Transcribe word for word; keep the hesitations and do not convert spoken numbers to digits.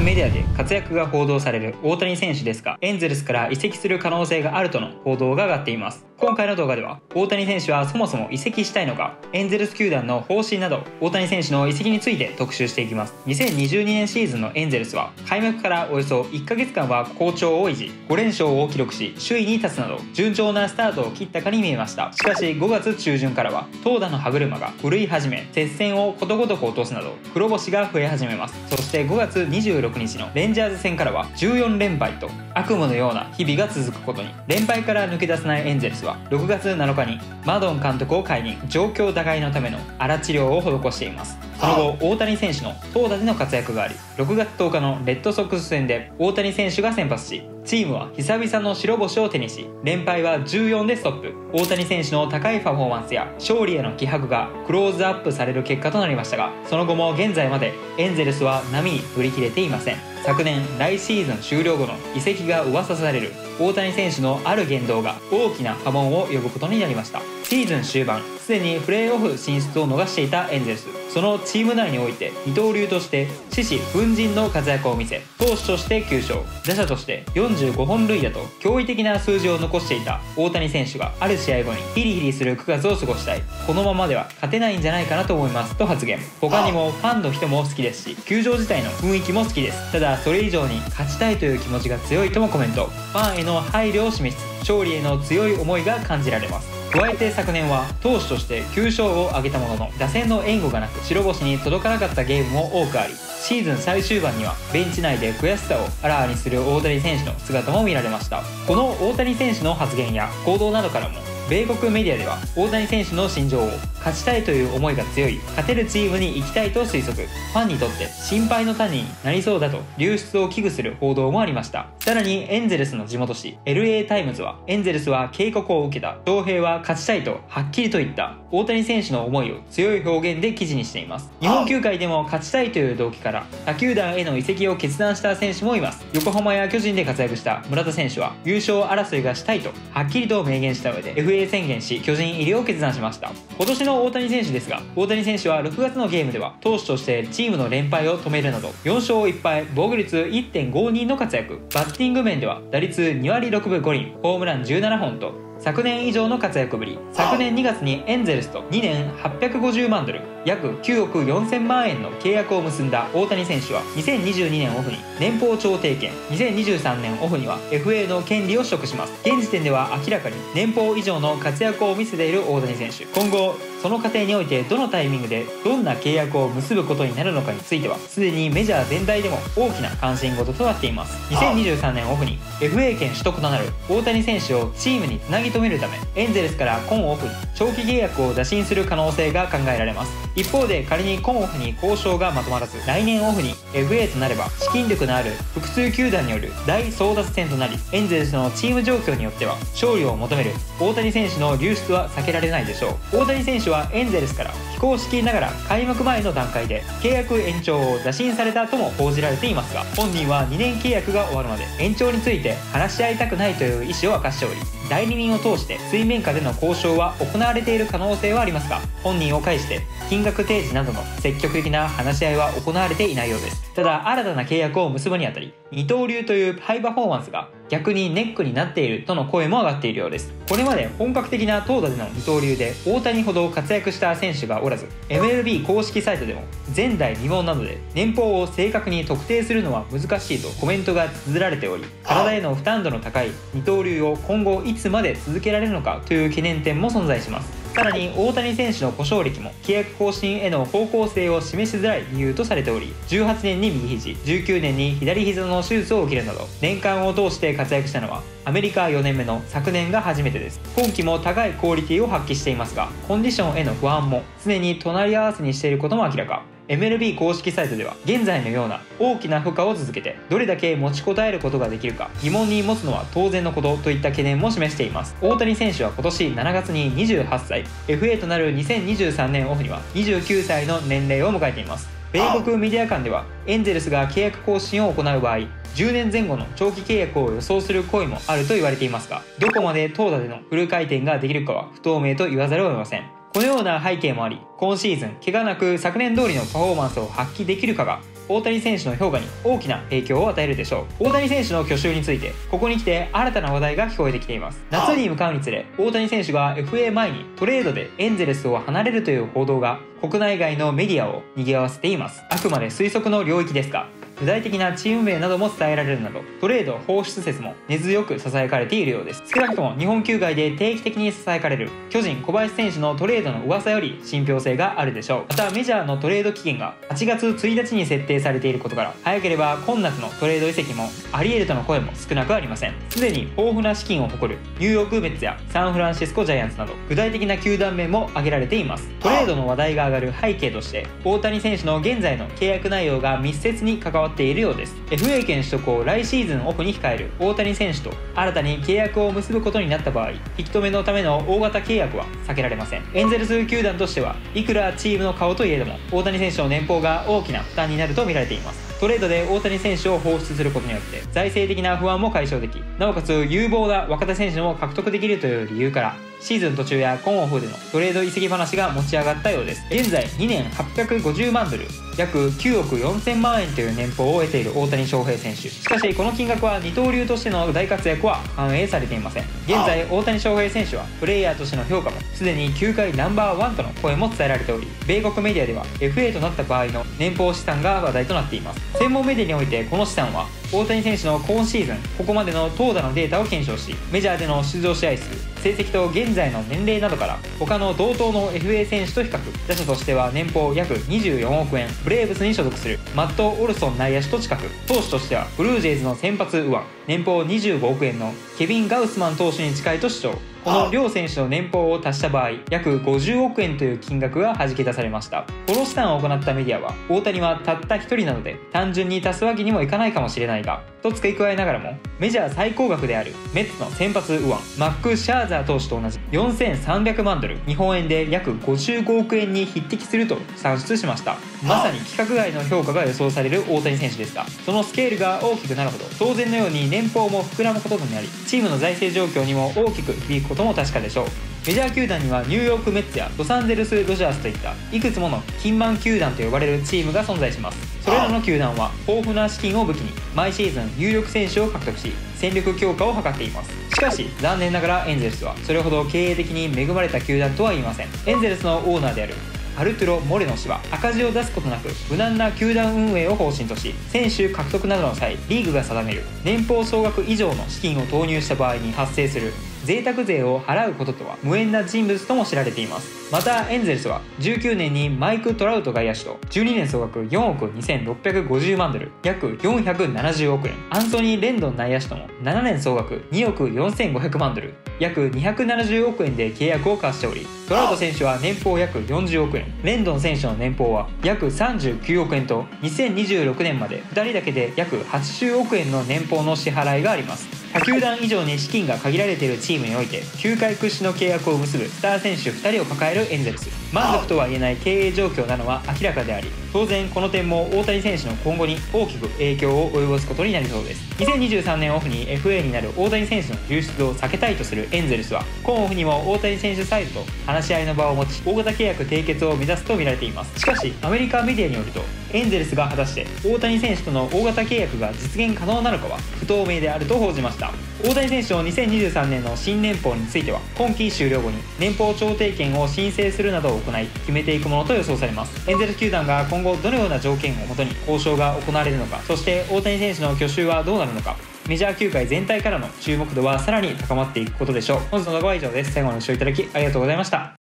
スメディアで活躍が報道される大谷選手ですが、エンゼルスから移籍する可能性があるとの報道が上がっています。今回の動画では大谷選手はそもそも移籍したいのか、エンゼルス球団の方針など大谷選手の移籍について特集していきます。にせんにじゅうにねんシーズンのエンゼルスは開幕からおよそいっかげつかんは好調を維持、ごれんしょうを記録し首位に立つなど順調なスタートを切ったかに見えました。しかしごがつちゅうじゅんからは投打の歯車が狂い始め、接戦をことごとく落とすなど黒星が増え始めます。そしてごがつにじゅうろくにちのレンジャーズ戦からはじゅうよんれんぱいと悪夢のような日々が続くことに。連敗から抜け出せないエンゼルスはろくがつなのかにマドン監督を解任、状況打開のための荒治療を施しています。その後大谷選手の投打での活躍があり、ろくがつとおかのレッドソックス戦で大谷選手が先発し、チームは久々の白星を手にし、連敗はじゅうよんでストップ。大谷選手の高いパフォーマンスや勝利への気迫がクローズアップされる結果となりましたが、その後も現在までエンゼルスは波に乗り切れていません。昨年来シーズン終了後の移籍が噂される大谷選手のある言動が大きな波紋を呼ぶことになりました。シーズン終盤、すでにプレーオフ進出を逃していたエンゼルス、そのチーム内において二刀流として獅子奮迅の活躍を見せ、投手としてきゅうしょう、打者としてよんじゅうごほんるい打と驚異的な数字を残していた大谷選手が、ある試合後にヒリヒリするくがつを過ごしたい、このままでは勝てないんじゃないかなと思いますと発言。他にもファンの人も好きですし、球場自体の雰囲気も好きです。ただそれ以上に勝ちたいという気持ちが強いともコメント。ファンへの配慮を示しつつ勝利への強い思いが感じられます。加えて昨年は投手としてきゅうしょうを挙げたものの、打線の援護がなく白星に届かなかったゲームも多くあり、シーズン最終盤にはベンチ内で悔しさをあらわにする大谷選手の姿も見られました。この大谷選手の発言や行動などからも、米国メディアでは大谷選手の心情を勝ちたいという思いが強い、勝てるチームに行きたいと推測、ファンにとって心配の種になりそうだと流出を危惧する報道もありました。さらにエンゼルスの地元紙 エルエー タイムズは、エンゼルスは警告を受けた、翔平は勝ちたいとはっきりと言った大谷選手の思いを強い表現で記事にしています。日本球界でも勝ちたいという動機から他球団への移籍を決断した選手もいます。横浜や巨人で活躍した村田選手は優勝争いがしたいとはっきりと明言した上で エフエー 宣言し、巨人入りを決断しました。今年の大谷選手ですが、大谷選手はろくがつのゲームでは投手としてチームの連敗を止めるなどよんしょういっぱい、防御率 いってんごに の活躍。バッティング面では打率にわりろくぶごりん、ホームランじゅうななほんと昨年以上の活躍ぶり。昨年にがつにエンゼルスとにねんはっぴゃくごじゅうまんドル、約きゅうおくよんせんまんえんの契約を結んだ大谷選手はにせんにじゅうにねんオフに年俸調停権、にせんにじゅうさんねんオフには エフエー の権利を取得します。現時点では明らかに年俸以上の活躍を見せている大谷選手。今後その過程においてどのタイミングでどんな契約を結ぶことになるのかについては、すでにメジャー全体でも大きな関心事となっています。にせんにじゅうさんねんオフに エフエー 権取得となる大谷選手をチームにつなぎ止めるため、エンゼルスから今オフに長期契約を打診する可能性が考えられます。一方で仮に今オフに交渉がまとまらず、来年オフに エフエー となれば資金力のある複数球団による大争奪戦となり、エンゼルスのチーム状況によっては勝利を求める大谷選手の流出は避けられないでしょう。大谷選手はエンゼルスから非公式ながら開幕前の段階で契約延長を打診されたとも報じられていますが、本人はにねん契約が終わるまで延長について話し合いたくないという意思を明かしており、代理人を通して水面下での交渉は行われている可能性はありますが、本人を介して金額提示などの積極的な話し合いは行われていないようです。ただ新たな契約を結ぶにあたり、二刀流というハイパフォーマンスが逆にネックになっているとの声も上がっているようです。これまで本格的な投打での二刀流で大谷ほど活躍した選手がおらず、 エムエルビー 公式サイトでも前代未聞なので年俸を正確に特定するのは難しいとコメントが綴られており、体への負担度の高い二刀流を今後いつまで続けられるのかという懸念点も存在します。さらに大谷選手の故障歴も契約更新への方向性を示しづらい理由とされており、じゅうはちねんに右肘、じゅうきゅうねんに左膝の手術を受けるなど年間を通して活躍したのはアメリカよねんめの昨年が初めてです。今季も高いクオリティを発揮していますが、コンディションへの不安も常に隣り合わせにしていることも明らか。エムエルビー 公式サイトでは現在のような大きな負荷を続けてどれだけ持ちこたえることができるか疑問に持つのは当然のことといった懸念も示しています。大谷選手は今年しちがつににじゅうはっさい、 エフエー となるにせんにじゅうさんねんオフにはにじゅうきゅうさいの年齢を迎えています。米国メディア間ではエンゼルスが契約更新を行う場合じゅうねんぜん後の長期契約を予想する声もあると言われていますが、どこまで投打でのフル回転ができるかは不透明と言わざるを得ません。このような背景もあり、今シーズン怪我なく昨年通りのパフォーマンスを発揮できるかが大谷選手の評価に大きな影響を与えるでしょう。大谷選手の去就についてここに来て新たな話題が聞こえてきています。夏に向かうにつれ大谷選手が エフエー 前にトレードでエンゼルスを離れるという報道が国内外のメディアを賑わせています。あくまで推測の領域ですが、具体的なチーム名なども伝えられるなど、トレード放出説も根強く囁かれているようです。少なくとも日本球界で定期的に囁かれる巨人小林選手のトレードの噂より信憑性があるでしょう。またメジャーのトレード期限がはちがつついたちに設定されていることから、早ければ今夏のトレード移籍もあり得るとの声も少なくありません。すでに豊富な資金を誇るニューヨークメッツやサンフランシスコジャイアンツなど具体的な球団名も挙げられています。トレードの話題が上がる背景として、大谷選手の現在の契約内容が密接に関わっているようです。エフエー 権取得を来シーズンオフに控える大谷選手と新たに契約を結ぶことになった場合、引き止めのための大型契約は避けられません。エンゼルス球団としてはいくらチームの顔といえども、大谷選手の年俸が大きな負担になると見られています。トレードで大谷選手を放出することによって財政的な不安も解消でき、なおかつ有望な若手選手も獲得できるという理由から、シーズン途中や今オフでのトレード移籍話が持ち上がったようです。現在にねんはっぴゃくごじゅうまんドル、約きゅうおくよんせんまんえんという年俸を得ている大谷翔平選手。しかしこの金額は二刀流としての大活躍は反映されていません。現在大谷翔平選手はプレイヤーとしての評価もすでに球界ナンバーワンとの声も伝えられており、米国メディアでは エフエー となった場合の年俸資産が話題となっています。専門メディアにおいてこの資産は大谷選手の今シーズンここまでの投打のデータを検証し、メジャーでの出場試合数、成績と現在の年齢などから他の同等の エフエー 選手と比較、打者としては年俸約にじゅうよんおくえん、ブレーブスに所属するマット・オルソン内野手と近く、投手としてはブルージェイズの先発右腕、年俸にじゅうごおくえんのケビン・ガウスマン投手に近いと主張。この両選手の年俸を足した場合、約ごじゅうおくえんという金額が弾き出されました。この試算を行ったメディアは、大谷はたったひとりなので単純に足すわけにもいかないかもしれないがと付け加えながらも、メジャー最高額であるメッツの先発右腕マック・シャーザー投手と同じよんせんさんびゃくまんドル、日本円で約ごじゅうごおくえんに匹敵すると算出しました。まさに規格外の評価が予想される大谷選手ですが、そのスケールが大きくなるほど当然のように年俸も膨らむことになり、チームの財政状況にも大きく響くことも確かでしょう。メジャー球団にはニューヨークメッツやロサンゼルスドジャースといったいくつもの金満球団と呼ばれるチームが存在します。それらの球団は豊富な資金を武器に毎シーズン有力選手を獲得し、戦力強化を図っています。しかし残念ながらエンゼルスはそれほど経営的に恵まれた球団とは言いません。エンゼルスのオーナーであるアルトゥロ・モレノ氏は赤字を出すことなく無難な球団運営を方針とし、選手獲得などの際、リーグが定める年俸総額以上の資金を投入した場合に発生する贅沢税を払うこととは無縁な人物とも知られています。またエンゼルスはじゅうきゅうねんにマイク・トラウト外野手とじゅうにねん総額よんおくにせんろっぴゃくごじゅうまんドル、約よんひゃくななじゅうおくえん、アンソニー・レンドン内野手ともななねん総額におくよんせんごひゃくまんドル、約にひゃくななじゅうおくえんで契約を交わしており、トラウト選手は年俸約よんじゅうおくえん、レンドン選手の年俸は約さんじゅうきゅうおくえんと、にせんにじゅうろくねんまでふたりだけで約はちじゅうおくえんの年俸の支払いがあります。他球団以上に資金が限られているチームにおいて球界屈指の契約を結ぶスター選手ふたりを抱えるエンゼルス、満足とは言えない経営状況なのは明らかであり、当然この点も大谷選手の今後に大きく影響を及ぼすことになりそうです。にせんにじゅうさんねんオフに エフエー になる大谷選手の流出を避けたいとするエンゼルスは、今オフにも大谷選手サイドと話し合いの場を持ち、大型契約締結を目指すと見られています。しかしアメリカメディアによると、エンゼルスが果たして大谷選手との大型契約が実現可能なのかは不透明であると報じました。大谷選手のにせんにじゅうさんねんの新年俸については、今季終了後に年俸調停権を申請するなどを行い決めていくものと予想されます。エンゼルス球団が今後どのような条件をもとに交渉が行われるのか、そして大谷選手の去就はどうなるのか、メジャー球界全体からの注目度はさらに高まっていくことでしょう。本日の動画は以上です。最後までご視聴いただきありがとうございました。